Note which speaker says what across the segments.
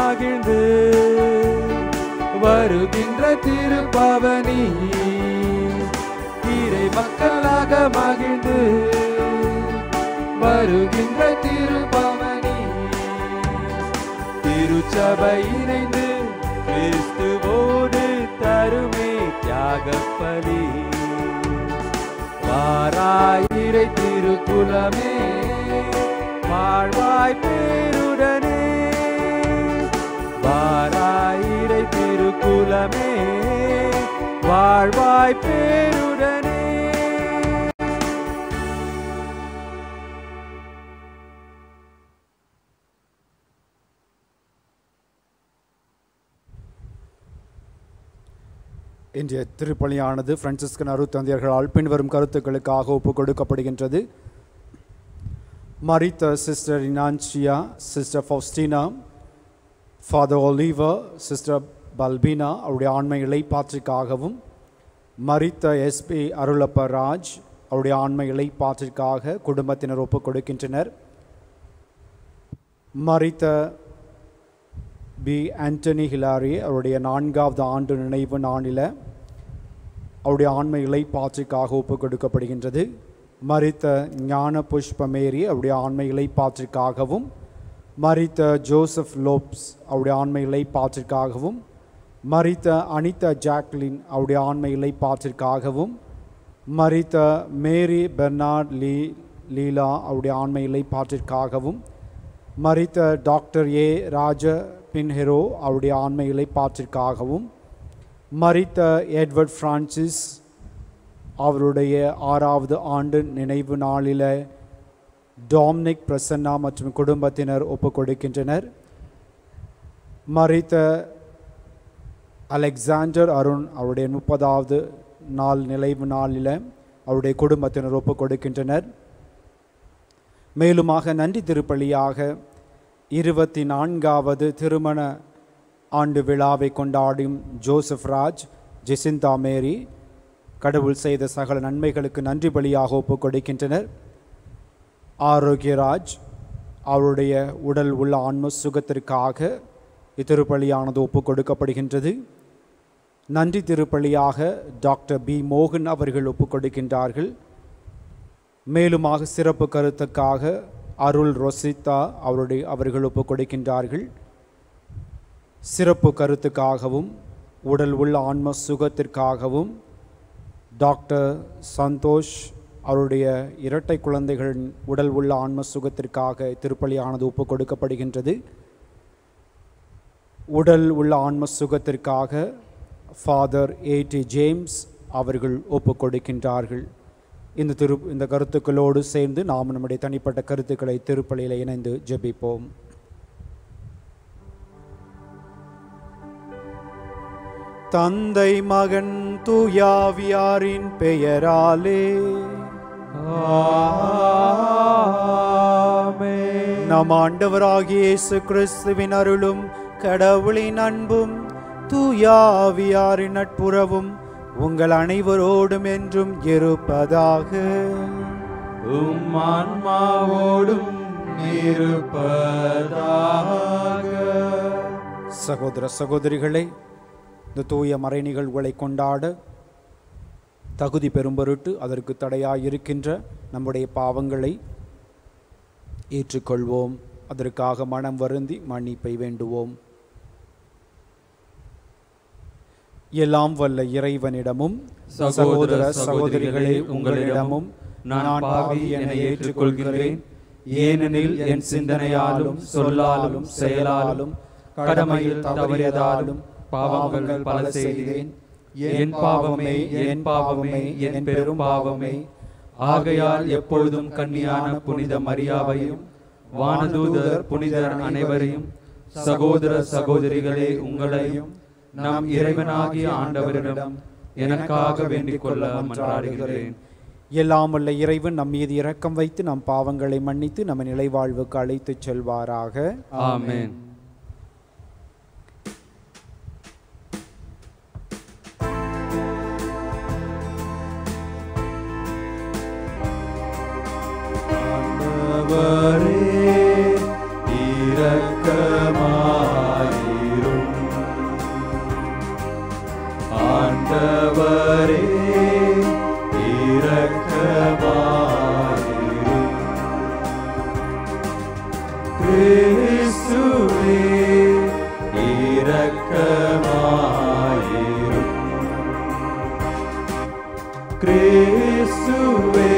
Speaker 1: மகிழ்ந்து வருகின்ற திருப்பவனி இறை மக்களாக மகிழ்ந்து வருகின்ற திருப்பவனி திருச்சபை இணைந்து கிறிஸ்துவோடு தருமே தியாகப்பலி வாராயிரை திருக்குலமே வாழ்வாய் பேருடனே வாராயிரை திருக்குலமே வாழ்வாய் பேருடனே.
Speaker 2: இன்றைய திருப்பலியானது பிரான்சிஸ்கன் அருட்தந்தையர்களால் பின்வரும் கருத்துக்களுக்காக ஒப்புக் கொடுக்கப்படுகின்றது. மரித்த சிஸ்டர் இனான்சியா, sister Faustina, father Oliver, sister Balbina அவருடைய ஆன்ம இளைப்பாற்றிற்காகவும், மரித்த எஸ்பி அருளப்ப ராஜ் அவருடைய ஆன்ம இளைப்பாற்றிற்காக குடும்பத்தினர் ஒப்புக் கொடுக்கின்றனர். மரித்த பி ஆண்டனி ஹிலாரி அவருடைய 4வது ஆண்டு நினைவு நாளில் அவருடைய ஆன்ம இளைப்பாற்றிற்காக ஒப்புக் கொடுக்கப்படுகின்றது. மரித்த ஞான புஷ்பமேரி அவருடைய ஆன்ம இளைப்பாற்றிற்காகவும், மரித்த ஜோசப் லோப்ஸ் அவருடைய ஆன்ம இளைப்பாற்றிற்காகவும், மரித்த அனிதா ஜாக்லின் அவருடைய ஆன்ம இளைப்பாற்றிற்காகவும், மரித்த மேரி பெர்னார்ட் லீலா அவருடைய ஆன்ம இளைப்பாற்றிற்காகவும், மரித்த டாக்டர் ஏ ராஜ பின்ஹெரோ அவருடைய ஆன்ம இளைப்பாற்றிற்காகவும், மரித்த எட்வர்ட் பிரான்சிஸ் அவருடைய 6வது ஆண்டு நினைவு நாளில் டாமினிக் பிரசன்னா மற்றும் குடும்பத்தினர் ஒப்புக் கொடுக்கின்றனர். மரித்த அலெக்சாண்டர் அருண் அவருடைய 30வது நாள் நினைவு நாளில் அவருடைய குடும்பத்தினர் ஒப்புக் கொடுக்கின்றனர். மேலுமாக நன்றி திருப்பலியாக 24வது திருமண ஆண்டு விழாவை கொண்டாடும் ஜோசப் ராஜ், ஜெசிந்தா மேரி கடவுள் செய்த சகல நன்மைகளுக்கு நன்றி பலியாக ஒப்புக் கொடுக்கின்றனர். ஆரோக்கியராஜ் அவருடைய உடல் உள்ள ஆன்ம சுகத்திற்காக இத்திருப்பலியானது ஒப்புக் கொடுக்கப்படுகின்றது. நன்றி திருப்பலியாக டாக்டர் பி மோகன் அவர்கள் ஒப்புக் கொடுக்கின்றார்கள். மேலுமாக சிறப்பு கருத்துக்காக அருள் ரொசிதா அவர்கள் ஒப்புக் கொடுக்கின்றார்கள். சிறப்பு கருத்துக்காகவும் உடல் உள்ள ஆன்ம சுகத்திற்காகவும் டாக்டர் சந்தோஷ் அவருடைய இரட்டை குழந்தைகளின் உடல் உள்ள ஆன்ம சுகத்திற்காக திருப்பலியானது ஒப்புக் கொடுக்கப்படுகின்றது. உடல் உள்ள ஆன்ம சுகத்திற்காக ஃபாதர் ஏடி ஜேம்ஸ் அவர்கள் ஒப்புக் கொடுக்கின்றார்கள். இந்த கருத்துக்களோடு சேர்ந்து நாம் நம்முடைய தனிப்பட்ட கருத்துக்களை திருப்பலியில் இணைந்து ஜெபிப்போம். தந்தை மகன் தூயாவியாரின் பெயராலே ஆமென். நம் ஆண்டவராகிய இயேசு கிறிஸ்துவின் அருளும் கடவுளின் அன்பும் தூயாவியாரின் நட்புறவும் உங்கள் அனைவரோடும் என்றும் இருப்பதாக.
Speaker 1: உம் ஆன்மாவோடும் இருப்பதாக.
Speaker 2: சகோதர சகோதரிகளே, இந்த தூய மறை நிகழ்வுகளை கொண்டாட தகுதி பெறும் பொருட்டு அதற்கு தடையாயிருக்கின்ற நம்முடைய பாவங்களை ஏற்றுக்கொள்வோம். அதற்காக மனம் வருந்தி மன்னிப்பை வேண்டுவோம். எல்லாம் வல்ல இறைவனிடமும் சகோதர சகோதரிகளே உங்களிடமும் நான் பாவி என ஏற்றுக்கொள்கிறேன். ஏனெனில் என் சிந்தனையாலும் சொல்லாலும் செயலாலும் கடமையில் தவறியதாலும் பாவங்கள் பல செய்தேன். என் பாவமே என் பாவமே என் பெரும் பாவமே. ஆகையால் எப்பொழுதும் கன்னியான புனித மரியாவையும் வானதூதர் புனிதர் அனைவரையும் சகோதர சகோதரிகளே உங்களையும் நம் இறைவனாகிய ஆண்டவரிடம் எனக்காக வேண்டிக் கொள்ள மன்றாடுகிறேன். எல்லாம் வல்ல இறைவன் நம் மீது இரக்கம் வைத்து நம் பாவங்களை மன்னித்து நம்ம நிலைவாழ்வுக்கு அழைத்துச் செல்வாராக. ஆமென்.
Speaker 1: ஆண்டவரே இரக்கமாயிரும். இரக்கமாயிரும் கிறிஸ்துவே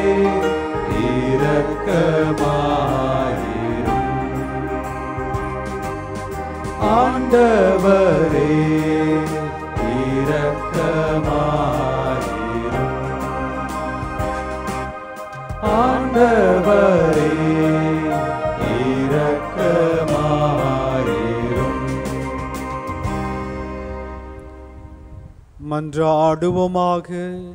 Speaker 1: இரக்கமாயிரும் ஆண்டவரே இரக்கமாயிரும் ஆண்டவரே இரக்கமாயிரும்
Speaker 2: மன்றாடுவோமாக.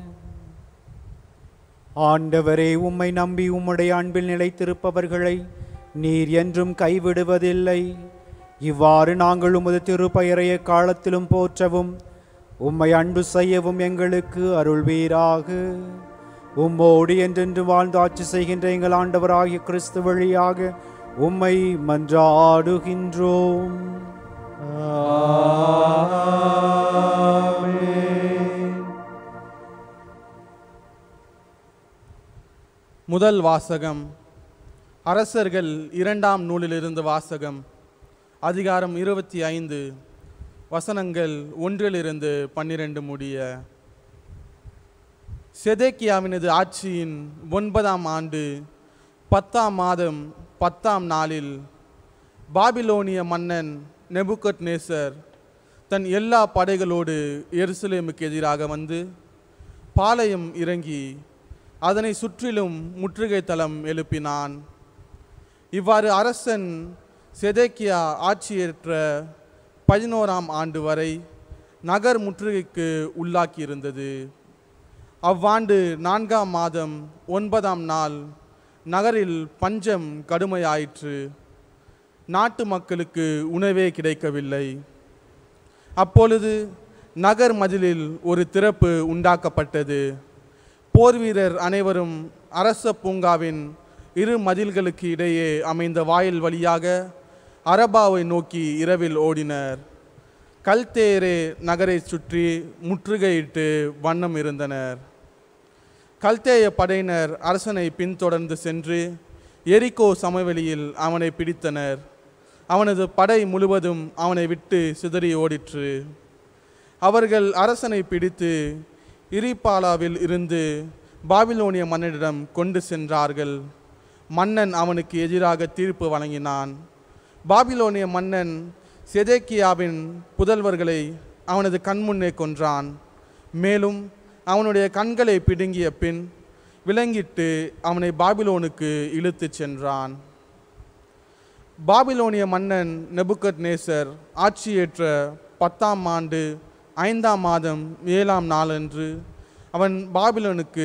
Speaker 2: ஆண்டவரே, உம்மை நம்பி உம்முடைய அன்பில் நிலைத்திருப்பவர்களை நீர் என்றும் கைவிடுவதில்லை. இவ்வாறு நாங்கள் உமது திருப்பெயரை காலத்திலும் போற்றவும் உம்மை அன்பு செய்யவும் எங்களுக்கு அருள்வீராக. உம்மோடு என்றென்று வாழ்ந்து ஆட்சி செய்கின்ற எங்கள் ஆண்டவராகிய கிறிஸ்து வழியாக உம்மை மன்றாடுகின்றோம்.
Speaker 3: முதல் வாசகம் அரசர்கள் 2ஆம் நூலிலிருந்து வாசகம். அதிகாரம் 25 வசனங்கள் 1-12 முடிய. செதேக்கியாவினது ஆட்சியின் 9ஆம் ஆண்டு 10ஆம் மாதம் 10ஆம் நாளில் பாபிலோனிய மன்னன் நெபுகத்நேசர் தன் எல்லா படைகளோடு எருசலேமுக்கு எதிராக வந்து பாளையம் இறங்கி அதனை சுற்றிலும் முற்றுகை தளம் எழுப்பினான். இவ்வாறு அரசன் செதேக்கியா ஆட்சியேற்ற 11ஆம் ஆண்டு வரை நகர் முற்றுகைக்கு உள்ளாக்கியிருந்தது. அவ்வாண்டு 4ஆம் மாதம் 9ஆம் நாள் நகரில் பஞ்சம் கடுமையாயிற்று. நாட்டு மக்களுக்கு உணவே கிடைக்கவில்லை. அப்பொழுது நகர் மதிலில் ஒரு திறப்பு உண்டாக்கப்பட்டது. போர் வீரர் அனைவரும் அரச பூங்காவின் 2 மதில்களுக்கு இடையே அமைந்த வாயில் வழியாக அரபாவை நோக்கி இரவில் ஓடினர். கல்தேரே நகரை சுற்றி முற்றுகையிட்டு வண்ணம் இருந்தனர். கல்தேய படையினர் அரசனை பின்தொடர்ந்து சென்று எரிகோ சமவெளியில் அவனை பிடித்தனர். அவனது படை முழுவதும் அவனை விட்டு சிதறி ஓடிற்று. அவர்கள் அரசனை பிடித்து இரிபாலாவில் இருந்து பாபிலோனிய மன்னனிடம் கொண்டு சென்றார்கள். மன்னன் அவனுக்கு எதிராக தீர்ப்பு வழங்கினான். பாபிலோனிய மன்னன் செதேக்கியாவின் புதல்வர்களை அவனது கண்முன்னே கொன்றான். மேலும் அவனுடைய கண்களை பிடுங்கிய பின் விலங்கிட்டு அவனை பாபிலோனுக்கு இழுத்துச் சென்றான். பாபிலோனிய மன்னன் நெபுகத்நேசர் ஆட்சியேற்ற 10ஆம் ஆண்டு 5ஆம் மாதம் 7ஆம் நாளன்று அவன் பாபிலோனுக்கு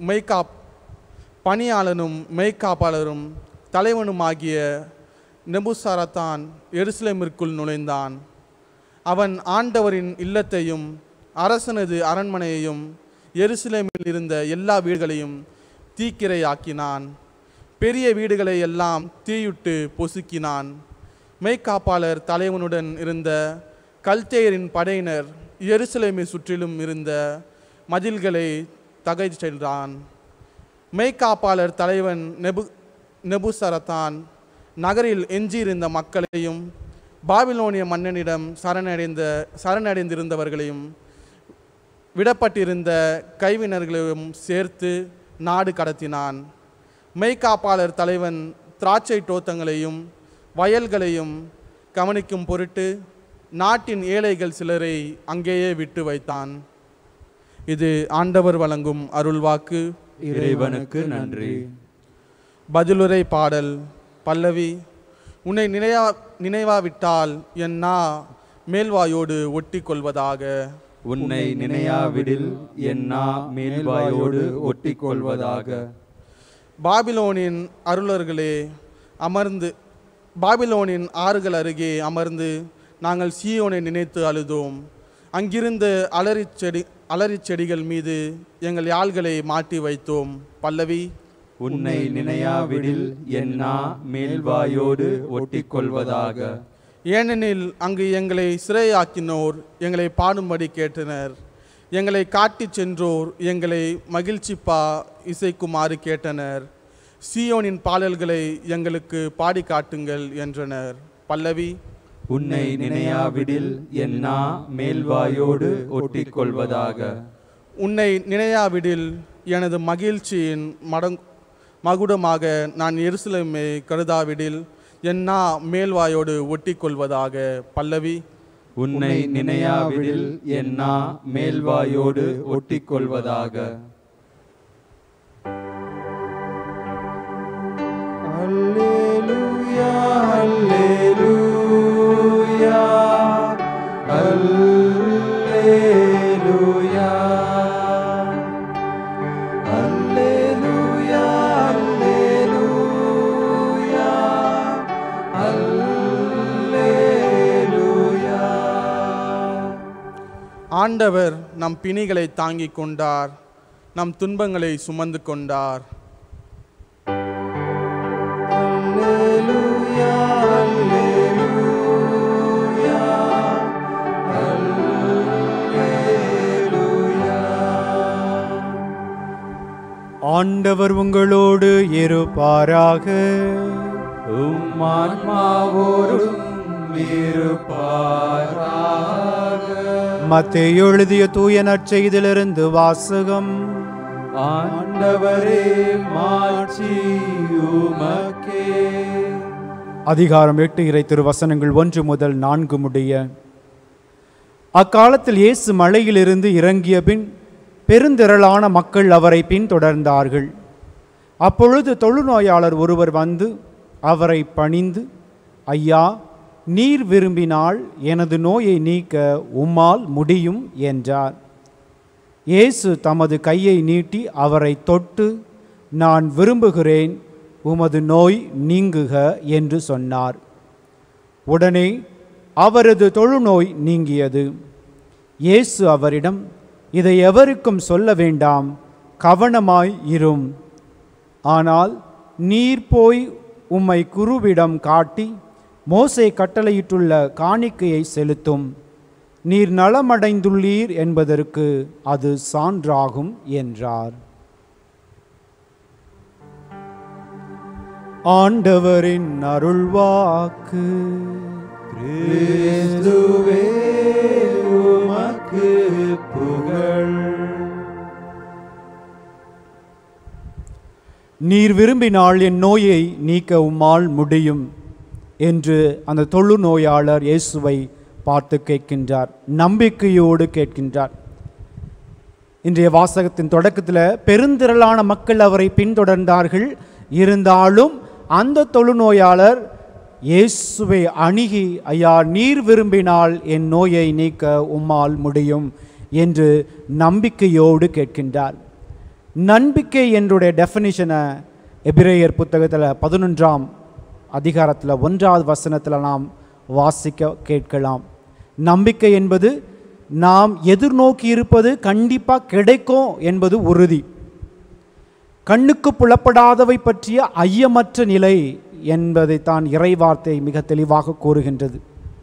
Speaker 3: பணியாளனும் மெய்காப்பாளரும் தலைவனுமாகிய நெபுசரதான் எருசலேமிற்குள் நுழைந்தான். அவன் ஆண்டவரின் இல்லத்தையும் அரசனது அரண்மனையையும் எருசலேமில் இருந்த எல்லா வீடுகளையும் தீக்கிரையாக்கினான். பெரிய வீடுகளை எல்லாம் தீயுட்டு பொசுக்கினான். மெய்காப்பாளர் தலைவனுடன் இருந்த கல்தேயரின் படையினர் எருசலேமை சுற்றிலும் இருந்த மதில்களை தகை சென்றான். மெய்காப்பாளர் தலைவன் நெபுசரதான் நகரில் எஞ்சியிருந்த மக்களையும் பாபிலோனிய மன்னனிடம் சரணடைந்திருந்தவர்களையும் விடப்பட்டிருந்த கைவினர்களையும் சேர்த்து நாடு கடத்தினான். மெய்காப்பாளர் தலைவன் திராட்சை தோட்டங்களையும் வயல்களையும் கவனிக்கும் பொருட்டு நாட்டின் ஏழைகள் சிலரை அங்கேயே விட்டு வைத்தான். இது ஆண்டவர் வழங்கும் அருள்வாக்கு.
Speaker 1: இறைவனுக்கு நன்றி.
Speaker 3: பதிலுரை பாடல். பல்லவி. உன்னை நினைவாவிட்டால் என் நா மேல்வாயோடு ஒட்டி கொள்வதாக.
Speaker 1: உன்னை நினையாவிடில் என் நா மேல்வாயோடு ஒட்டி கொள்வதாக.
Speaker 3: பாபிலோனின் அருளர்களே அமர்ந்து பாபிலோனின் ஆறுகள் அருகே அமர்ந்து நாங்கள் சீயோனை நினைத்து அழுதோம். அங்கிருந்து அலரி செடிகள் மீது எங்கள் யாழ்களை மாட்டி வைத்தோம். பல்லவி.
Speaker 1: உன்னை நினையாவிடில் என் நா மேல்வாயோடு ஒட்டி கொள்வதாக.
Speaker 3: ஏனெனில் அங்கு எங்களை சிறையாக்கினோர் எங்களை பாடும்படி கேட்டனர். எங்களை காட்டிச் சென்றோர் எங்களை மகிழ்ச்சிப்பா இசைக்குமாறு கேட்டனர். சீயோனின் பாடல்களை எங்களுக்கு பாடி காட்டுங்கள் என்றனர். பல்லவி.
Speaker 1: உன்னை நினையாவிடில் என் நா மேல்வாயோடு ஒட்டிக்கொள்வதாக.
Speaker 3: உன்னை நினையாவிடில் எனது மகிழ்ச்சியின் மகுடமாக நான் எருசலேமை கருதாவிடில் என் நா மேல்வாயோடு ஒட்டிக்கொள்வதாக. பல்லவி.
Speaker 1: உன்னை நினையாவிடில் என் நா மேல்வாயோடு ஒட்டிக்கொள்வதாக. அல்லேலூயா அல்லேலூயா அல்லேலூயா அல்லேலூயா அல்லேலூயா அல்லேலூயா.
Speaker 3: ஆண்டவர் நம் பிணிகளை தாங்கிக் கொண்டார், நம் துன்பங்களை சுமந்து கொண்டார்.
Speaker 2: ஆண்டவர் உங்களோடு இருப்பாராக.
Speaker 1: உம் ஆன்மாவோடும் இருப்பாராக.
Speaker 2: மத்தேயு எழுதிய தூய நற்செய்தியிலிருந்து வாசகம்.
Speaker 1: ஆண்டவரே மாட்சி உமக்கே.
Speaker 2: அதிகாரம் 8 இறை திருவசனங்கள் 1 முதல் 4 முடிய. அக்காலத்தில் இயேசு மலையிலிருந்து இறங்கிய பின் பெருந்திரளான மக்கள் அவரை பின்தொடர்ந்தார்கள். அப்பொழுது தொழுநோயாளர் ஒருவர் வந்து அவரை பணிந்து, ஐயா, நீர் விரும்பினால் எனது நோயை நீக்க உம்மால் முடியும் என்றார். இயேசு தமது கையை நீட்டி அவரை தொட்டு, நான் விரும்புகிறேன், உமது நோய் நீங்குக என்று சொன்னார். உடனே அவரது தொழுநோய் நீங்கியது. இயேசு அவரிடம், இதை எவருக்கும் சொல்ல வேண்டாம், கவனமாய் இரும். ஆனால் நீர் போய் உம்மை குருவிடம் காட்டி மோசே கட்டளையிட்டுள்ள காணிக்கையை செலுத்தும். நீர் நலமடைந்துள்ளீர் என்பதற்கு அது சான்றாகும் என்றார். ஆண்டவரின் அருள்வாக்கு.
Speaker 1: கிறிஸ்துவே உமக்கு புகழ்.
Speaker 2: நீர் விரும்பினால் என் நோயை நீக்க உம்மால் முடியும் என்று அந்த தொழுநோயாளர் இயேசுவை பார்த்து கேட்கின்றார். நம்பிக்கையோடு கேட்கின்றார். இன்றைய வாசகத்தின் தொடக்கத்தில் பெருந்திரளான மக்கள் அவரை பின்தொடர்ந்தார்கள். இருந்தாலும் அந்த தொழுநோயாளர் இயேசுவை அணுகி, ஐயா, நீர் விரும்பினால் என் நோயை நீக்க உம்மால் முடியும் என்று நம்பிக்கையோடு கேட்கின்றார். நம்பிக்கை என்னுடைய டெஃபினிஷனை எபிரேயர் புத்தகத்தில் 11ஆம் அதிகாரத்தில் 1வது வசனத்தில் நாம் வாசிக்க கேட்கலாம். நம்பிக்கை என்பது நாம் எதிர்நோக்கி இருப்பது கண்டிப்பாக கிடைக்கும் என்பது உறுதி. கண்ணுக்கு புலப்படாதவை பற்றிய ஐயமற்ற நிலை என்பதைத்தான் இறைவார்த்தை மிக தெளிவாக கூறுகின்றது.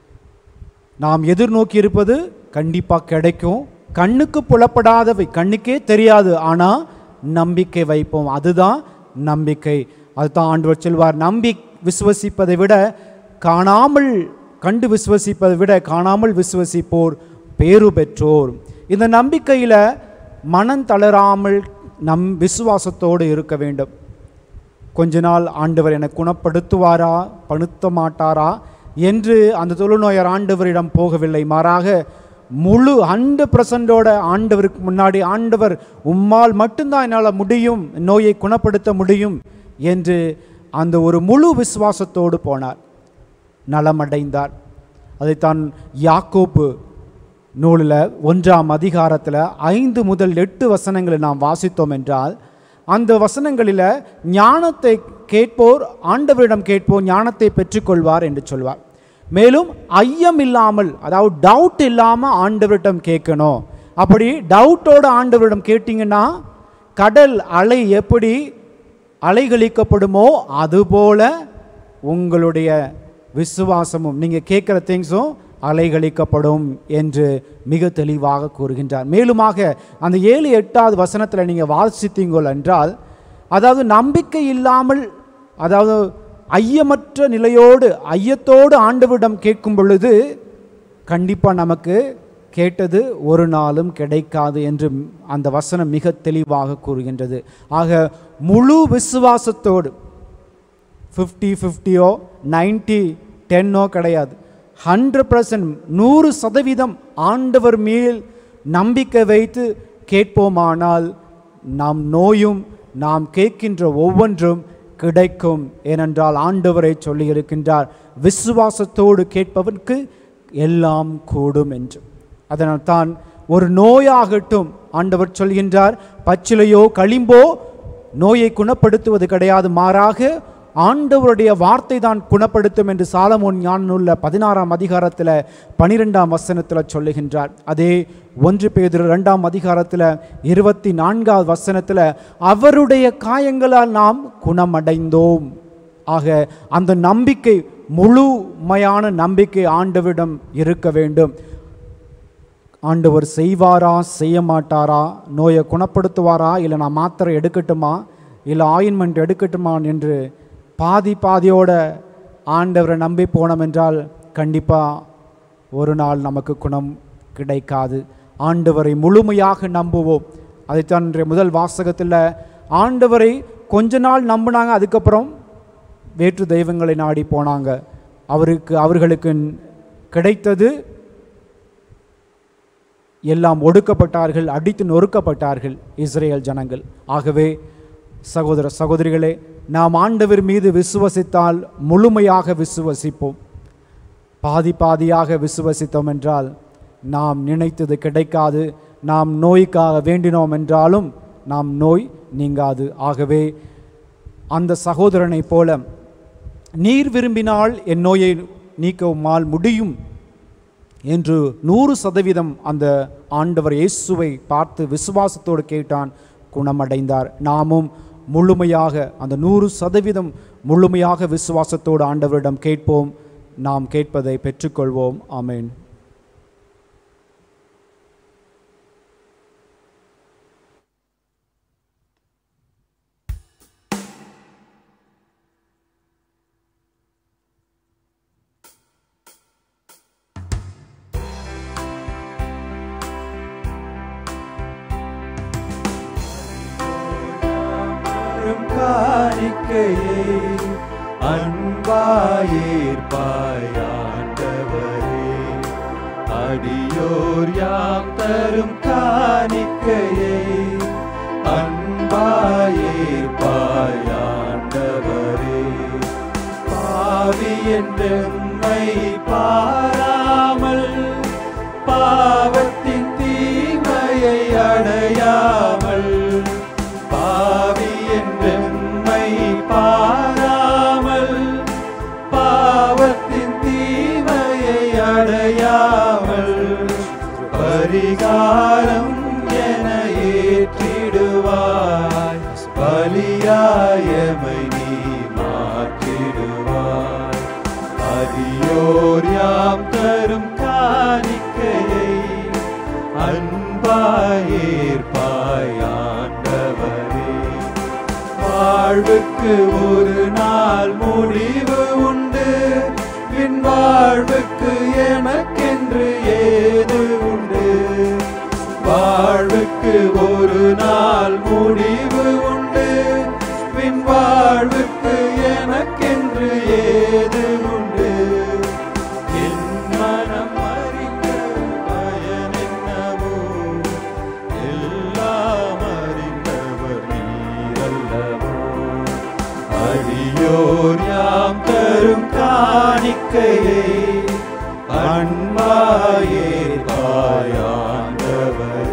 Speaker 2: நாம் எதிர்நோக்கி இருப்பது கண்டிப்பாக கிடைக்கும். கண்ணுக்கு புலப்படாதவை, கண்ணுக்கே தெரியாது, ஆனால் நம்பிக்கை வைப்போம். அதுதான் நம்பிக்கை. அதுதான் ஆண்டவர் சொல்வார், நம்பி விசுவசிப்பதை விட காணாமல் கண்டு விசுவசிப்பதை விட காணாமல் விசுவசிப்போர் பேறு பெற்றோர். இந்த நம்பிக்கையில் மனம் தளராமல் விசுவாசத்தோடு இருக்க வேண்டும். கொஞ்ச நாள் ஆண்டவர் என்னை குணப்படுத்துவாரா படுத்த மாட்டாரா என்று அந்த தொழுநோயார் ஆண்டவரிடம் போகவில்லை. மாறாக முழு 100% ஆண்டவருக்கு முன்னாடி, ஆண்டவர் உம்மால் மட்டும்தான் என்னால் முடியும், நோயை குணப்படுத்த முடியும் என்று அந்த ஒரு முழு விசுவாசத்தோடு போனார். நலமடைந்தார். அதைத்தான் யாக்கோபு நூலில் 1ஆம் அதிகாரத்தில் 5 முதல் 8 வசனங்களை நாம் வாசித்தோம் என்றால், அந்த வசனங்களில் ஞானத்தை கேட்போர் ஆண்டவரிடம் கேட்போர் ஞானத்தை பெற்றுக்கொள்வார் என்று சொல்வார். மேலும் ஐயம் இல்லாமல், அதாவது டவுட் இல்லாமல் ஆண்டவரிடம் கேட்கணும். அப்படி டவுட்டோடு ஆண்டவரிடம் கேட்டிங்கன்னா கடல் அலை எப்படி அலைகளிக்கப்படுமோ அதுபோல உங்களுடைய விசுவாசமும், நீங்கள் கேட்குற திங்ஸும் அலைகளிக்கப்படும் என்று மிக தெளிவாக கூறுகின்றார். மேலுமாக அந்த 7-8வது வசனத்தில் நீங்கள் வாசித்தீங்கள் என்றால், அதாவது நம்பிக்கை இல்லாமல், அதாவது ஐயமற்ற நிலையோடு ஐயத்தோடு ஆண்டவரிடம் கேட்கும் பொழுது கண்டிப்பாக நமக்கு கேட்டது ஒரு நாளும் கிடைக்காது என்று அந்த வசனம் மிக தெளிவாக கூறுகின்றது. ஆக முழு விசுவாசத்தோடு 50-50 90-10 கிடையாது, 100% 100% ஆண்டவர் மேல் நம்பிக்கை வைத்து கேட்போமானால் நாம் நோயும் நாம் கேட்கின்ற ஒவ்வொன்றும் கிடைக்கும். ஏனென்றால் ஆண்டவரை சொல்லி இருக்கின்றார், விசுவாசத்தோடு கேட்பவனுக்கு எல்லாம் கூடும் என்று. அதனால் தான் ஒரு நோயாகட்டும் ஆண்டவர் சொல்கின்றார், பச்சிலையோ களிம்போ நோயை குணப்படுத்துவது கிடையாது, மாறாக ஆண்டவருடைய வார்த்தை தான் குணப்படுத்தும் என்று சாலமோன் ஞான நூல்ல 16ஆம் அதிகாரத்தில் 12ஆம் வசனத்தில் சொல்லுகின்றார். அதே 1 பேதுரு 2ஆம் அதிகாரத்தில் 24ஆவது வசனத்தில் அவருடைய காயங்களால் நாம் குணமடைந்தோம். ஆக அந்த நம்பிக்கை, முழுமையான நம்பிக்கை ஆண்டவரிடம் இருக்க வேண்டும். ஆண்டவர் செய்வாரா செய்ய மாட்டாரா, நோயை குணப்படுத்துவாரா, இல்லை நான் மாத்திரை எடுக்கட்டுமா, இல்லை ஆயின்மெண்ட் எடுக்கட்டுமா என்று பாதியோட ஆண்டவரை நம்பி போனோம் என்றால் கண்டிப்பாக ஒரு நாள் நமக்கு குணம் கிடைக்காது. ஆண்டவரை முழுமையாக நம்புவோம். அதைத்தான் இன்றைய முதல் வாசகத்தில் ஆண்டவரை கொஞ்ச நாள் நம்பினாங்க, அதுக்கப்புறம் வேற்று தெய்வங்களை நாடி போனாங்க. அவர்களுக்கு கிடைத்தது எல்லாம் ஒடுக்கப்பட்டார்கள், அடித்து நொறுக்கப்பட்டார்கள் இஸ்ரேல் ஜனங்கள். ஆகவே சகோதர சகோதரிகளே, நாம் ஆண்டவர் மீது விசுவசித்தால் முழுமையாக விசுவசிப்போம். பாதியாக விசுவசித்தோம் என்றால் நாம் நினைத்தது கிடைக்காது. நாம் நோய்க்காக வேண்டினோம் என்றாலும் நாம் நோய் நீங்காது. ஆகவே அந்த சகோதரனை போல நீர் விரும்பினால் என் நோயை நீக்கவுமால் முடியும் என்று 100% அந்த ஆண்டவர் இயேசுவை பார்த்து விசுவாசத்தோடு கேட்டான், குணமடைந்தார். நாமும் முழுமையாக அந்த 100% முழுமையாக விசுவாசத்தோடு ஆண்டவரிடம் கேட்போம். நாம் கேட்பதை பெற்றுக்கொள்வோம். ஆமென்.
Speaker 1: காணிக்கையை அன்பாயேற்பாய் ஆண்டவரே, அடியோர் யாம் தரும் காணிக்கையை அன்பாயேற்பாய் ஆண்டவரே. பாவி என்றெம்மை பாராமல், பாவத்தின் தீமையை அடையாமல், பாவி என்றெம்மை பாராமல், பாவத்தின் தீமையை அடையாமல், பரிகாரம் என ஏற்றிடுவாய், பலியாயமை நீ மாற்றிடுவாய். அடியோர் யாம் தரும் காணிக்கையை அன்பாயேற்பாய் ஆண்டவரே. வாழ்வுக்கு ஒரு நாள் முடிவு உண்டு, பின் வாழ்வுக்கு எனக்கென்று ஏது உண்டு. வாழ்வுக்கு ஒரு நாள் முடிவு உண்டு, பின் வாழ்வுக்கு எனக்கென்று ஏது உண்டு. என் மனம் அறிந்த பயன் என்னவோ, எல்லாம் அறிந்தவர் நீரல்லவோ. அடியோர் யாம் தரும் காணிக்கையை அன்பாயேற்பாய் ஆண்டவரே.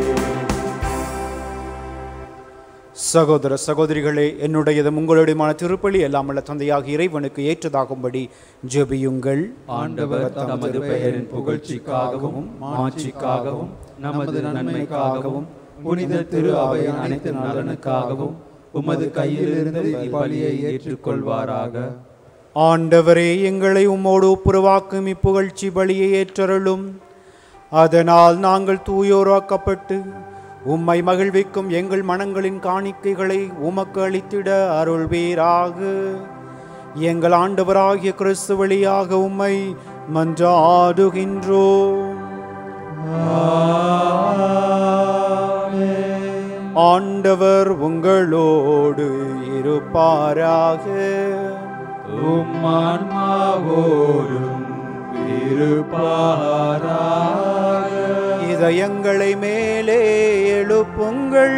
Speaker 2: சகோதர சகோதரிகளே, என்னுடையதும் உங்களுடையமான திருப்பலி எல்லாம் உள்ள தந்தையாக இறைவனுக்கு ஏற்றதாகும்படி ஜெபியுங்கள்.
Speaker 1: ஆண்டவர் தமது பெயரின் புகழ்ச்சிக்காகவும் மாட்சிக்காகவும் நமது நன்மைக்காகவும் புனித திரு அவையின் அனைத்து நலனுக்காகவும் உமது கையிலிருந்து இப்பலியை ஏற்றுக்கொள்வாராக.
Speaker 2: ஆண்டவரே, எங்களை உம்மோடு ஒப்புரவாக்கும் இப்புகழ்ச்சி பலியை ஏற்றருளும். அதனால் நாங்கள் தூயோராக்கப்பட்டு உம்மை மகிழ்விக்கும் எங்கள் மனங்களின் காணிக்கைகளை உமக்கு அளித்திட அருள்வீராக. எங்கள் ஆண்டவராகிய கிறிஸ்து வழியாக உம்மை மன்றாடுகின்றோம். ஆண்டவர் உங்களோடு இருப்பாராக.
Speaker 1: உம்மான்மாவோடும் இருப்பாராக.
Speaker 2: இதயங்களை மேலே எழுப்புங்கள்.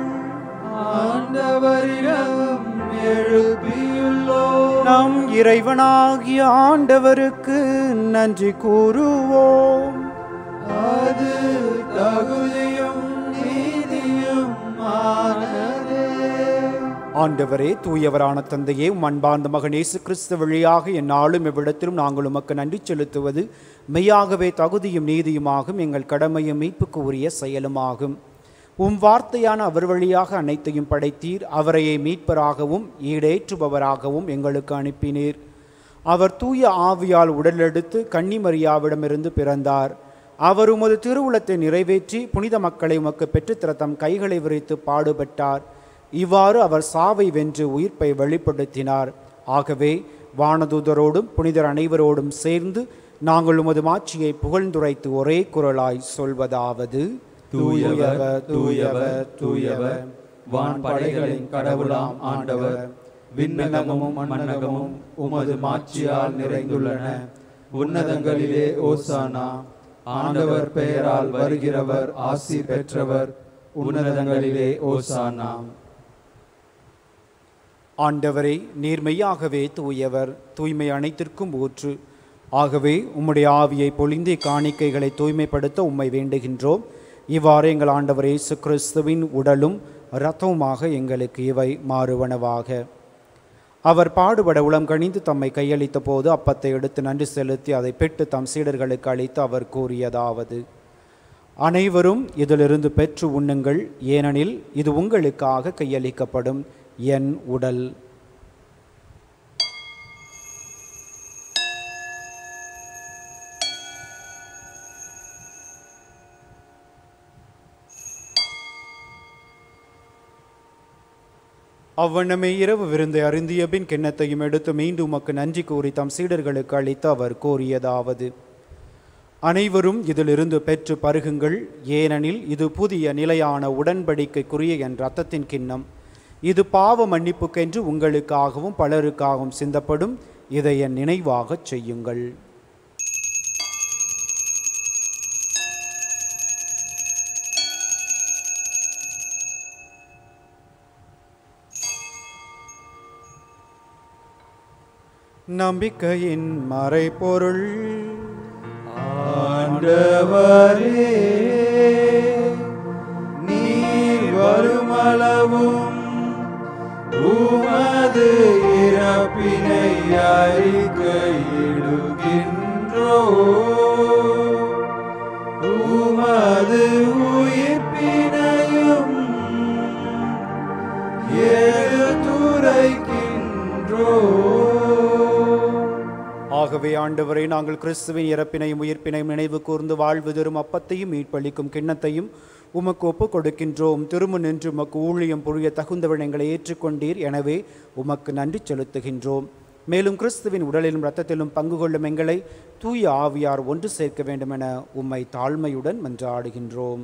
Speaker 1: ஆண்டவரிடம் எழுப்பியுள்ளோம்.
Speaker 2: நம் இறைவனாகிய ஆண்டவருக்கு நன்றி கூறுவோம்.
Speaker 1: அது தகுதியும் நீதியும் ஆனதே.
Speaker 2: ஆண்டவரே, தூயவரான தந்தையே, அன்பார்ந்த மகன் இயேசு கிறிஸ்து வழியாக எந்நாளும் எவ்விடத்திலும் நாங்கள் உமக்கு நன்றி செலுத்துவது மெய்யாகவே தகுதியும் நீதியுமாகும், எங்கள் கடமையும் மீட்புக்கு உரிய செயலுமாகும். உம் வார்த்தையான அவர் வழியாக அனைத்தையும் படைத்தீர். அவரையே மீட்பராகவும் ஈடேற்றுபவராகவும் எங்களுக்கு அனுப்பினீர். அவர் தூய ஆவியால் உடலெடுத்து கன்னிமரியாவிடமிருந்து பிறந்தார். அவர் உமது திருவுளத்தை நிறைவேற்றி புனித மக்களை உமக்கு பெற்றுத்தர தம் கைகளை விரித்து பாடுபட்டார். இவ்வாறு அவர் சாவை வென்று உயிர்ப்பை வெளிப்படுத்தினார். ஆகவே வானதூதரோடும் புனிதர் அனைவரோடும் சேர்ந்து நாங்கள் உமது மாட்சியை புகழ்ந்துரைத்து ஒரே குரலாய் சொல்வதாவது:
Speaker 1: தூயவர் தூயவர் தூயவர், வான்படைகளின் கடவுளாம் ஆண்டவர். விண்ணகமும் மண்ணகமும் உமது மாட்சியால் நிறைந்துள்ளன. உன்னதங்களிலே ஓசானா. ஆண்டவர் பெயரால் வருகிறவர் ஆசி பெற்றவர். உன்னதங்களிலே ஓசானா.
Speaker 2: ஆண்டவரே, நீர்மையாகவே தூயவர், தூய்மை அனைத்திற்கும் ஊற்று. ஆகவே உம்முடைய ஆவியை பொழிந்து காணிக்கைகளை தூய்மைப்படுத்த உம்மை வேண்டுகின்றோம். இவ்வாறு எங்கள் ஆண்டவர் இயேசு கிறிஸ்துவின் உடலும் இரத்தமுமாக எங்களுக்கு இவை மாறுவனவாக. அவர் பாடுபட உளம் கனிந்து தம்மை கையளித்த போது அப்பத்தை எடுத்து நன்றி செலுத்தி அதை பெற்று தம் சீடர்களுக்கு அளித்து அவர் கூறியதாவது: அனைவரும் இதிலிருந்து பெற்று உண்ணுங்கள், ஏனெனில் இது உங்களுக்காக கையளிக்கப்படும் என் உடல். அவ்வண்ணமே இரவு விருந்தை அருந்திய பின் கிண்ணத்தையும் எடுத்து மீண்டும் உமக்கு நன்றி கூறி தம் சீடர்களுக்கு அளித்து அவர் கூறியதாவது: அனைவரும் இதிலிருந்து பெற்று பருகுங்கள், ஏனெனில் இது புதிய நிலையான உடன்படிக்கைக்குரிய என் இரத்தத்தின் கிண்ணம். இது பாவ மன்னிப்புக்கென்று உங்களுக்காகவும் பலருக்காகவும் சிந்தப்படும். இதை என் நினைவாகச் செய்யுங்கள். நம்பிக்கையின் மறைபொருள்.
Speaker 1: ஆண்டவரே, நீர் வருமளவும் உமது இறப்பினை அறிக்கையிடுகின்றோம். உமது உயிர்ப்பினையும் எடுத்துரைக்கின்றோம்.
Speaker 2: ஆகவே ஆண்டவரை, நாங்கள் கிறிஸ்துவின் இறப்பினையும் உயிர்ப்பினையும் நினைவு கூர்ந்து வாழ்வு தரும் அப்பத்தையும் மீட்பளிக்கும் கிண்ணத்தையும் உமக்கு ஒப்புக் கொடுக்கின்றோம். திரும்ப நின்று உமக்கு ஊழியம் புரிய தகுந்தவன் எங்களை ஏற்றுக்கொண்டீர். எனவே உமக்கு நன்றி செலுத்துகின்றோம். மேலும் கிறிஸ்துவின் உடலிலும் இரத்தத்திலும் பங்கு கொள்ளும் எங்களை தூய ஆவியார் ஒன்று சேர்க்க வேண்டும் என உம்மை தாழ்மையுடன் மன்றாடுகின்றோம்.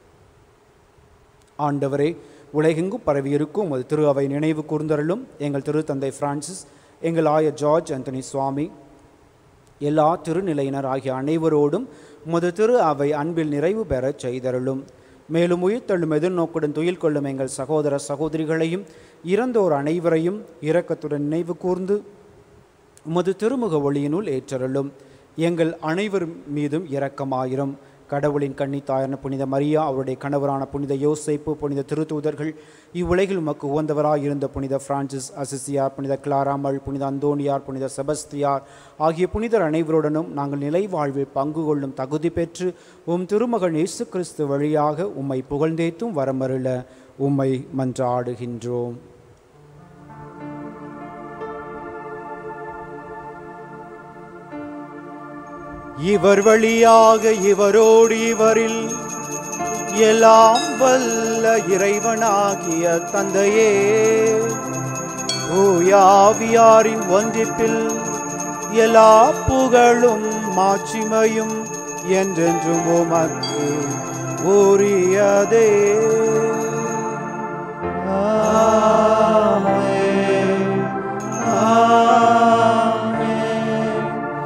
Speaker 2: ஆண்டவரே, உலகெங்கும் பரவியிருக்கும் உமது திரு அவை நினைவு கூர்ந்தருளும். எங்கள் திரு தந்தை பிரான்சிஸ், எங்கள் ஆயர் ஜார்ஜ் ஆந்தனி சுவாமி, எல்லா திருநிலையினர் ஆகிய அனைவரோடும் உமது திரு அவை அன்பில் நிறைவு பெறச் செய்தருளும். மேலும் உயிர்த்தெழும் எதிர்நோக்குடன் துயில் கொள்ளும் எங்கள் சகோதர சகோதரிகளையும் இறந்தோர் அனைவரையும் இரக்கத்துடன் நினைவு கூர்ந்து உமது திருமுக ஒளியினுள் ஏற்றருளும். எங்கள் அனைவர் மீதும் இரக்கமாயிரும். கடவுளின் கன்னித்தாயான புனித மரியா, அவருடைய கணவரான புனித யோசேப்பு, புனித திருத்தூதர்கள், இவ்வுலகில் உமக்கு உகந்தவராக இருந்த புனித பிரான்சிஸ் அசிசியார், புனித கிளாராமல், புனித அந்தோனியார், புனித செபஸ்தியார் ஆகிய புனிதர் அனைவருடனும் நாங்கள் நிலை வாழ்வில் பங்கு கொள்ளும் தகுதி பெற்று உம் திருமகன் இயேசு கிறிஸ்து வழியாக உம்மை புகழ்ந்தேத்தும் வரமருள உம்மை மன்றாடுகின்றோம். இவர் வழியாக இவரோடு இவரில் எல்லாம் வல்ல இறைவனாகிய தந்தையே, தூயாவியாரின் ஒன்றிப்பில் எல்லா புகழும் மாட்சிமையும் என்றென்றும் உமக்கு உரியதே. ஆமென். ஆமென்.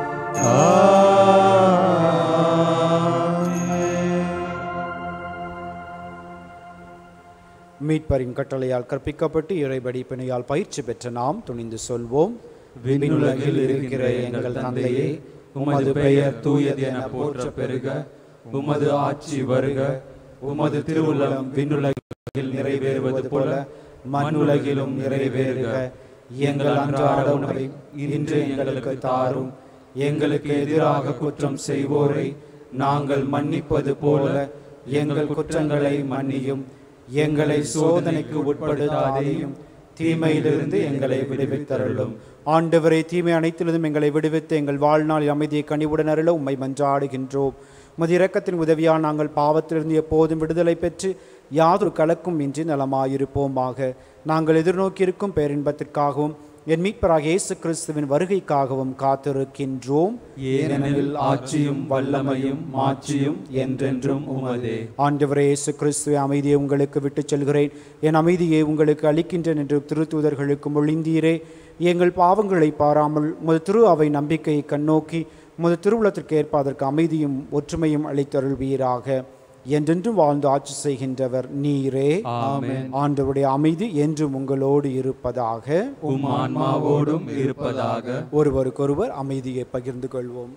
Speaker 2: மீட்பரின் கட்டளையால் கற்பிக்கப்பட்டு இறைபடி பிணையால் பயிற்சி பெற்ற நாம் துணிந்து சொல்வோம்.
Speaker 1: விண்ணுலகில் இருக்கிற எங்கள் தந்தையே, உமது பெயர் தூயது என போற்ற பெருக. உமது ஆட்சி வருக. உமது திருவுளம் விண்ணுலகில் நிறைவேறுவது போல மண்ணுலகிலும் நிறைவேறுக. எங்கள் அன்றாட உணவை இன்று எங்களுக்கு தாரும். எங்களுக்கு எதிராக குற்றம் செய்வோரை நாங்கள் மன்னிப்பது போல எங்கள் குற்றங்களை மன்னியும். எங்களை சோதனைக்கு உட்படுத்தாதேயும், தீமையிலிருந்து எங்களை விடுவித்தருளும்.
Speaker 2: ஆண்டவரே, தீமை அனைத்திலிருந்தும் எங்களை விடுவித்து எங்கள் வாழ்நாளில் அமைதியை கனிவுடன் அருள உம்மை மன்றாடுகின்றோம். உமது இரக்கத்தின் உதவியால் நாங்கள் பாவத்திலிருந்து எப்போதும் விடுதலை பெற்று யாதொரு கலக்கும் இன்றி நலமாயிருப்போமாக. நாங்கள் எதிர்நோக்கியிருக்கும் பேரின்பத்திற்காகவும் என் மீட்பராகிய இயேசு கிறிஸ்துவின் வருகைக்காகவும் காத்திருக்கின்றோம்.
Speaker 1: ஏனெனில் ஆட்சியும் வல்லமையும் மாட்சியும் என்றென்றும் உமதே.
Speaker 2: ஆண்டவரே இயேசு கிறிஸ்துவை, அமைதியை உங்களுக்கு விட்டுச் செல்கிறேன், என் அமைதியை உங்களுக்கு அளிக்கின்றேன் என்று திருத்தூதர்களுக்கு மொழிந்தீரே. எங்கள் பாவங்களை பாராமல் உமது திரு அவை நம்பிக்கையை கண்ணோக்கி உமது திருவுளத்திற்கு ஏற்ப அதற்கு அமைதியும் ஒற்றுமையும் அளித்தருள்வீராக. என்றென்றும் வாழ்ந்து ஆட்சி செய்கின்றவர் நீரே.
Speaker 1: ஆமென்.
Speaker 2: ஆண்டவருடைய அமைதி என்றும் உங்களோடு இருப்பதாக,
Speaker 1: உம் ஆன்மாவோடும் இருப்பதாக.
Speaker 2: ஒருவருக்கொருவர் அமைதியை பகிர்ந்து கொள்வோம்.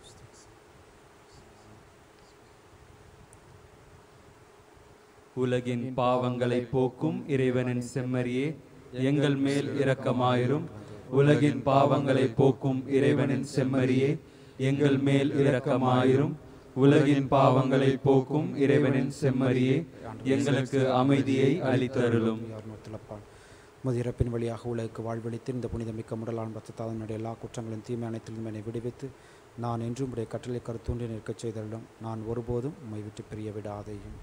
Speaker 1: உலகின் பாவங்களை போக்கும் இறைவனின் செம்மறியே, எங்கள் மேல் இரக்கமாயிரும். உலகின் பாவங்களை போக்கும் இறைவனின் செம்மறியே, எங்கள் மேல் இரக்கமாயிரும். உலகின் பாவங்களை போக்கும் இறைவனின் செம்மறியே, எங்களுக்கு அமைதியை அளித்தருளும்.
Speaker 2: உமது இறப்பின் வழியாக உலகுக்கு வாழ்வளித்து இந்த புனிதமிக்க முடலான் ரத்தத்தாதனுடைய எல்லா குற்றங்களின் தீமை அனைத்திலும் என்னை விடுவித்து நான் என்றும் உடைய கட்டளை கருத்தூன்றி நிற்கச் செய்தருளும். நான் ஒருபோதும் உம்மை விட்டு பிரிய விடாதேயும்.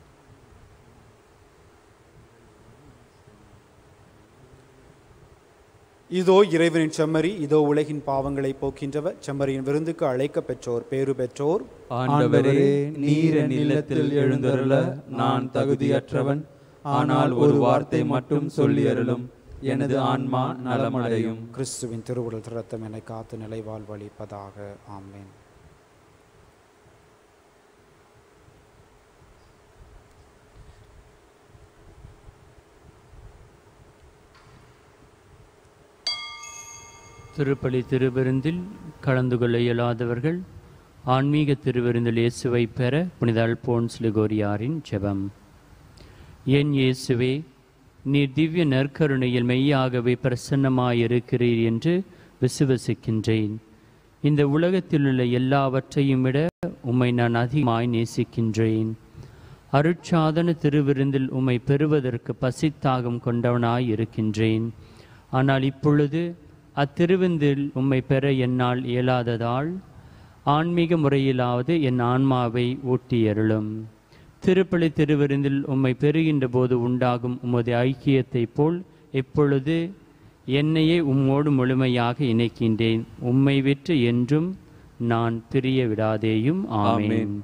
Speaker 2: இதோ இறைவனின் செம்மறி, இதோ உலகின் பாவங்களை போக்கின்றவர். செம்மறியின் விருந்துக்கு அழைக்க பெற்றோர் பேறு பெற்றோர்.
Speaker 1: ஆண்டவரே, நீர் என் இல்லத்தில் எழுந்தருள நான் தகுதியற்றவன். ஆனால் ஒரு வார்த்தை மட்டும் சொல்லி அருளும், எனது ஆன்மா நலமடையும்.
Speaker 2: கிறிஸ்துவின் திருவுடல் இரத்தம் என்னை காத்து நிலைவாழ்வு அளிப்பதாக. ஆமென்.
Speaker 4: திருப்பலி திருவிருந்தில் கலந்து கொள்ள இயலாதவர்கள் ஆன்மீக திருவிருந்தில் இயேசுவை பெற புனித அல்போன்ஸ் லிகோரியாரின் ஜெபம். என் இயேசுவே, நீர் திவ்ய நற்கருணையில் மெய்யாகவே பிரசன்னமாயிருக்கிறீர் என்று விசுவசிக்கின்றேன். இந்த உலகத்தில் உள்ள எல்லாவற்றையும் விட உம்மை நான் அதிகமாய் நேசிக்கின்றேன். அருட்சாதன திருவிருந்தில் உம்மை பெறுவதற்கு பசித்தாகம் கொண்டவனாய் இருக்கின்றேன். ஆனால் இப்பொழுது அத்திருவிருந்தில் உம்மை பெற என்னால் இயலாததால் ஆன்மீக முறையிலாவது என் ஆன்மாவை ஊட்டியருளும். திருப்பலி திருவிருந்தில் உம்மை பெறுகின்ற போது உண்டாகும் உமது ஐக்கியத்தைப் போல் எப்பொழுது என்னையே உம்மோடு முழுமையாக இணைக்கின்றேன். உம்மை விட்டு என்றும் நான் பிரிய விடாதேயும். ஆமென்.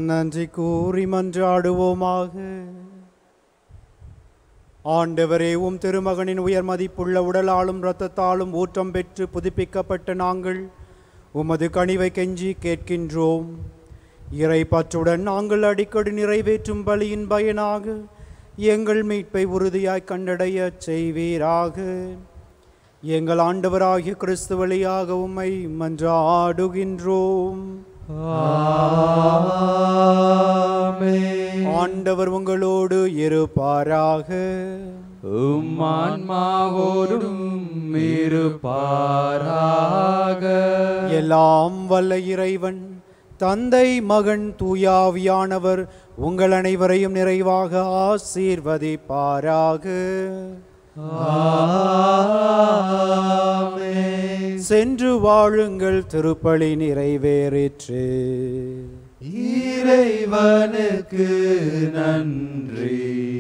Speaker 2: நன்றி கூறி மன்றாடுவோமாக. ஆண்டவரே, உம் திருமகனின் உயர் மதிப்புள்ள உடலாலும் இரத்தத்தாலும் ஊற்றம் பெற்று புதுப்பிக்கப்பட்ட நாங்கள் உமது கனிவை கெஞ்சி கேட்கின்றோம். இறை பற்றுடன் நாங்கள் அடிக்கடி நிறைவேற்றும் பலியின் பயனாக எங்கள் மீட்பை உறுதியாய் கண்டடைய செய்வீராக. எங்கள் ஆண்டவராகிய கிறிஸ்து வழியாக உம்மை மன்றாடுகின்றோம். ஆண்டவர் உங்களோடு இருப்பாராக.
Speaker 1: உம் ஆன்மாவோடும் இருப்பாராக.
Speaker 2: எல்லாம் வல்ல இறைவன் தந்தை, மகன், தூயாவியானவர் உங்கள் அனைவரையும் நிறைவாக ஆசீர்வதிப்பாராக. சென்று வாழுங்கள், திருப்பலி நிறைவேறிற்று.
Speaker 1: இறைவனுக்கு நன்றி.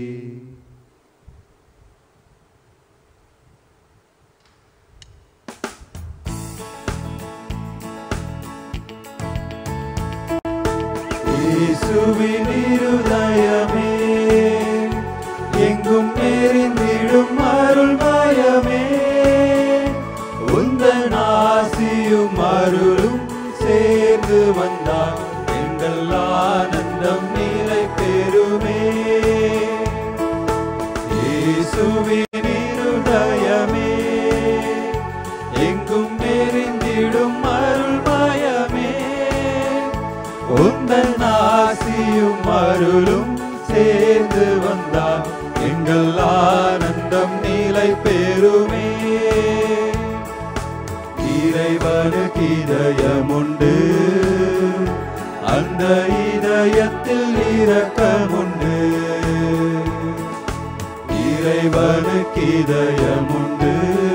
Speaker 1: இயேசுவின் இருதயமே, எங்கும் நிறைந்திடும் அருள்மயமே, உந்தன் ஆசியும் அருளும் சேர்ந்து வந்தார் எங்கள் ஆனந்தம் நிலை பெறுமே. இயேசுவின் இருதயமே, எங்கும் நிறைந்திடும் அருள்மயமே, உந்தன் ஆசியும் அருளும் சேர்ந்து வந்தார் எங்கள் ஆனந்தம் நிலை பெறுமே. இறைவனுக்கு இதயமுண்டு, அந்த இதயத்தில் இரக்கமுண்டு. இறைவனுக்கு இதயமுண்டு,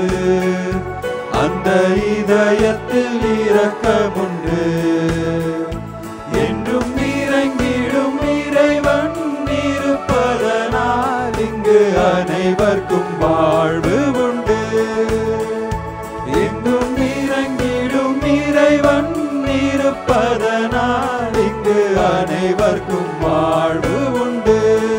Speaker 1: அந்த இதயத்தில் இரக்கமுண்டு. என்றும் இறங்கிடும் இறைவன் இருப்பதனால் இங்கு அனைவர்க்கும் வாழ்வு உண்டு. என்றும் இறங்கிடும் இறைவன் இருப்பதனால் இங்கு அனைவர்க்கும் வாழ்வு உண்டு.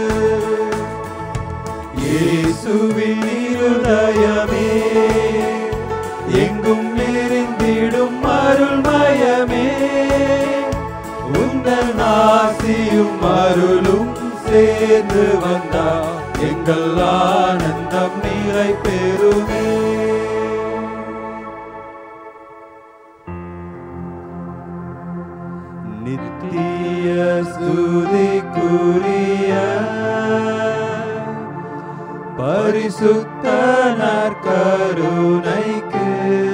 Speaker 1: இயேசுவின் இருதயமே, எங்கும் நிறைந்திடும் அருள்மயமே, உந்தன் ஆசியும் அருளும் சேர்ந்து வந்தார் எங்கள் ஆனந்தம் நிலை பெறுமே. நித்திய ஸ்துதிக்குரிய பரிசுத்த நற்கருணைக்கு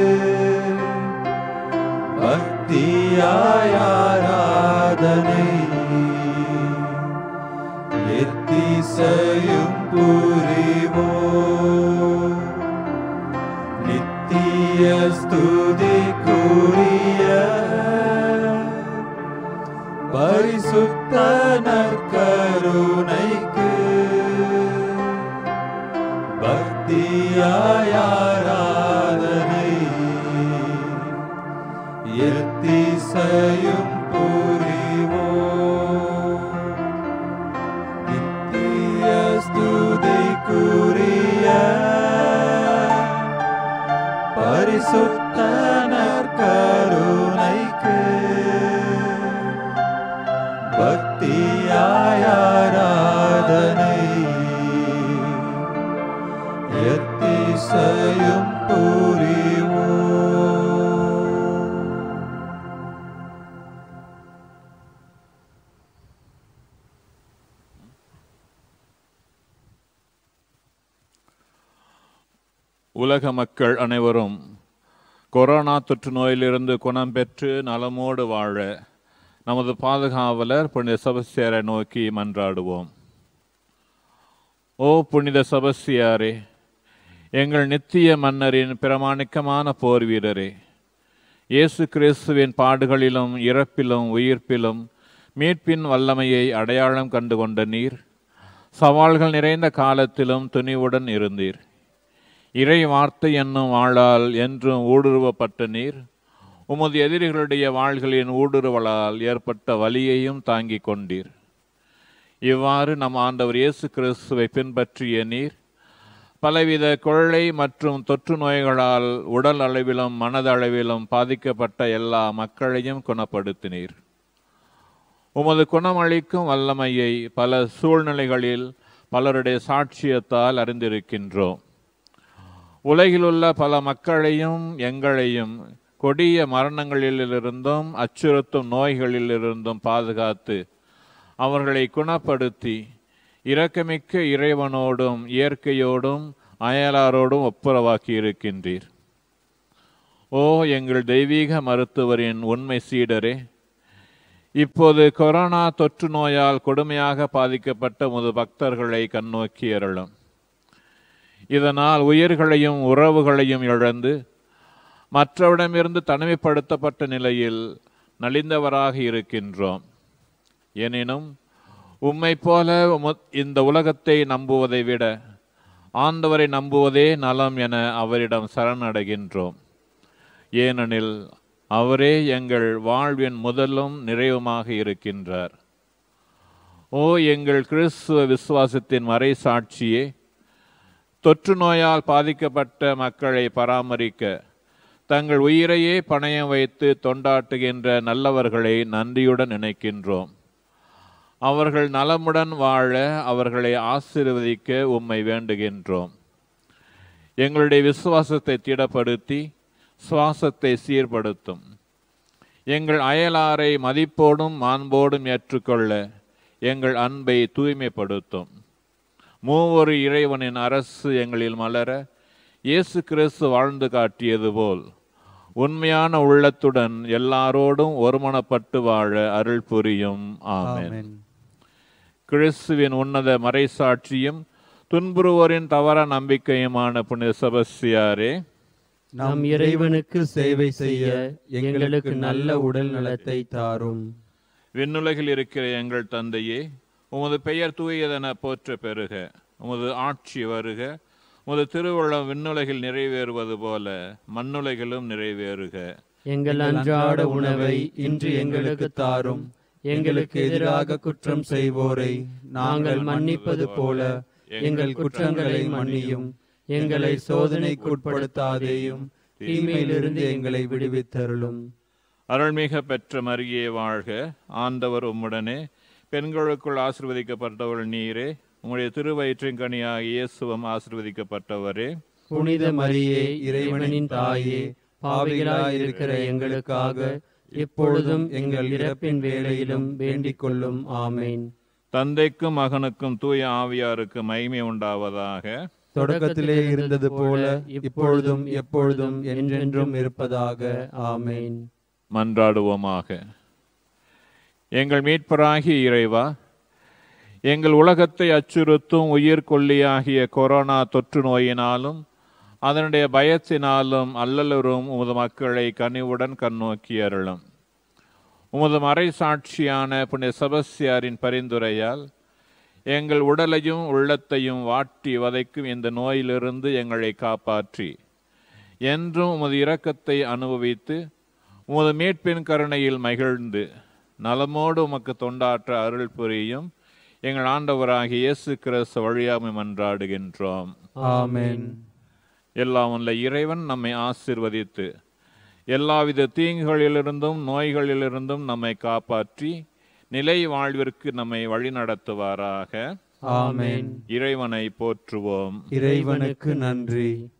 Speaker 1: பக்தியாய் ஆராதனை எத்திசையும் புரிவோம். நித்திய ஸ்துதிக்குரிய பரிசுத்த நற்கருணைக்கு பக்தியாய் ஆராதனை எத்திசையும் புரிவோம். நித்திய ஸ்துதிக்குரிய பரிசுத்த நற்கருணைக்கு பக்தியாய் ஆராதனை எத்திசையும் புரிவோம்.
Speaker 5: உலக மக்கள் அனைவரும் கொரோனா தொற்று நோயிலிருந்து குணம் பெற்று நலமோடு வாழ நமது பாதுகாவலர் புனித செபஸ்தியாரை நோக்கி மன்றாடுவோம். ஓ புனித செபஸ்தியாரே, எங்கள் நித்திய மன்னரின் பிரமாணிக்கமான போர் வீரரே, இயேசு கிறிஸ்துவின் பாடுகளிலும் இறப்பிலும் உயிர்ப்பிலும் மீட்பின் வல்லமையை அடையாளம் கண்டு கொண்ட நீர், சவால்கள் நிறைந்த காலத்திலும் துணிவுடன் இருந்தீர். இறை வார்த்தை என்னும் வாளால் என்றும் ஊடுருவப்பட்ட நீர், உமது எதிரிகளுடைய வாள்களின் ஊடுருவலால் ஏற்பட்ட வலியையும் தாங்கிக் கொண்டீர். இவ்வாறு நம் ஆண்டவர் இயேசு கிறிஸ்துவை பின்பற்றிய நீர் பலவித கொள்ளை மற்றும் தொற்று நோய்களால் உடல் அளவிலும் மனதளவிலும் பாதிக்கப்பட்ட எல்லா மக்களையும் குணப்படுத்தினீர். உமது குணமளிக்கும் வல்லமையை பல சூழ்நிலைகளில் பலருடைய சாட்சியத்தால் அறிந்திருக்கின்றோம். உலகிலுள்ள பல மக்களையும் எங்களையும் கொடிய மரணங்களிலிருந்தும் அச்சுறுத்தும் நோய்களிலிருந்தும் பாதுகாத்து அவர்களை குணப்படுத்தி இரக்கமிக்க இறைவனோடும் இயற்கையோடும் அயலாரோடும் ஒப்புரவாக்கி இருக்கின்றீர். ஓ எங்கள் தெய்வீக மருத்துவரின் உண்மை சீடரே, இப்போது கொரோனா தொற்று நோயால் கொடுமையாக பாதிக்கப்பட்ட உமது பக்தர்களை கண்ணோக்கி அருளும். இதனால் உயிர்களையும் உறவுகளையும் இழந்து மற்றவரிடமிருந்து தனிமைப்படுத்தப்பட்ட நிலையில் நலிந்தவராக இருக்கின்றோம். எனினும் உம்மை போல இந்த உலகத்தை நம்புவதை விட ஆண்டவரை நம்புவதே நலம் என அவரிடம் சரணடைகின்றோம். ஏனெனில் அவரே எங்கள் வாழ்வின் முதலும் நிறைவுமாக இருக்கின்றார். ஓ எங்கள் கிறிஸ்துவ விசுவாசத்தின் மறை சாட்சியே, தொற்று நோயால் பாதிக்கப்பட்ட மக்களை பராமரிக்க தங்கள் உயிரையே பணயம் வைத்து தொண்டாட்டுகின்ற நல்லவர்களை நன்றியுடன் நினைக்கின்றோம். அவர்கள் நலமுடன் வாழ அவர்களை ஆசீர்வதிக்க உம்மை வேண்டுகின்றோம். எங்களுடைய விசுவாசத்தை திடப்படுத்தி சுவாசத்தை சீர்படுத்தும். எங்கள் அயலாரை மதிப்போடும் மாண்போடும் ஏற்றுக்கொள்ள எங்கள் அன்பை தூய்மைப்படுத்தும். மூவொரு இறைவனின் அரசு எங்களில் மலர இயேசு கிறிஸ்து வாழ்ந்து காட்டியது போல் உண்மையான உள்ளத்துடன் எல்லாரோடும் ஒருமனப்பட்டு வாழ அருள் புரியும். ஆமென். கிறிஸ்துவின் உன்னத மறைசாட்சியும் துன்புறுவோரின் தவற நம்பிக்கையுமான புனித செபஸ்தியாரே,
Speaker 1: நாம் இறைவனுக்கு சேவை செய்ய எங்களுக்கு நல்ல உடல் நலத்தை தாரும்.
Speaker 5: விண்ணுலகில் இருக்கிற எங்கள் தந்தையே, உமது பெயர் தூயதென போற்ற பெறுக. உமது ஆட்சி வருக. உமது திருவுள்ளம் விண்ணுலகில் நிறைவேறுவது போல மண்ணுலகிலும் நிறைவேறுக.
Speaker 1: எங்கள் அன்றாட உணவை இன்று எங்களுக்கு தாரும். எங்களுக்கு எதிராக குற்றம் செய்வோரை நாங்கள் மன்னிப்பது போல எங்கள் குற்றங்களை மன்னியும். எங்களை சோதனைக்குட்படுத்தாதேயும், தீமையிலிருந்து எங்களை விடுவித்தருளும்.
Speaker 5: அருள்மிக பெற்ற மரியே வாழ்க. ஆண்டவர் உம்முடனே, பெண்களுக்குள் ஆசீர்வதிக்கப்பட்டவள் நீரே. உம்முடைய திருவயிற்றின் கனியாக இயேசுவும் ஆசீர்வதிக்கப்பட்டவரே.
Speaker 1: புனித மரியே, இறைவனின் தாயே, பாவிகளாய் இருக்கிற எங்களுக்காக இப்பொழுதும் எங்கள் இறப்பின் வேளையிலும் வேண்டிக் கொள்ளும். ஆமேன்.
Speaker 5: தந்தைக்கும் மகனுக்கும் தூய ஆவியாருக்கு மகிமை உண்டாவதாக.
Speaker 1: தொடக்கத்திலே இருந்தது போல இப்பொழுதும் எப்பொழுதும் என்றென்றும் இருப்பதாக. ஆமேன்.
Speaker 5: மன்றாடுவோமாக. எங்கள் மீட்பராகிய இறைவா, எங்கள் உலகத்தை அச்சுறுத்தும் உயிர்கொல்லியாகிய கொரோனா தொற்று நோயினாலும் அதனுடைய பயத்தினாலும் அல்லலுறும் உமது மக்களை கனிவுடன் கண்ணோக்கி அருளும். உமது மறை சாட்சியான புனித செபஸ்தியாரின் பரிந்துரையால் எங்கள் உடலையும் உள்ளத்தையும் வாட்டி வதைக்கும் இந்த நோயிலிருந்து எங்களை காப்பாற்றி என்றும் உமது இரக்கத்தை அனுபவித்து உமது மீட்பின் கருணையில் மகிழ்ந்து நலமோடு உமக்கு தொண்டாற்ற அருள் புரியும் எங்கள் ஆண்டவராகிய இயேசு கிறிஸ்து வழியாமை மன்றாடுகின்றோம்.
Speaker 1: ஆமென்.
Speaker 5: எல்லாம் வல்ல இறைவன் நம்மை ஆசீர்வதித்து எல்லாவித தீங்குகளிலிருந்தும் நோய்களிலிருந்தும் நம்மை காப்பாற்றி நிலை வாழ்விற்கு நம்மை வழிநடத்துவாராக.
Speaker 1: ஆமென்.
Speaker 5: இறைவனை போற்றுவோம்.
Speaker 1: இறைவனுக்கு நன்றி.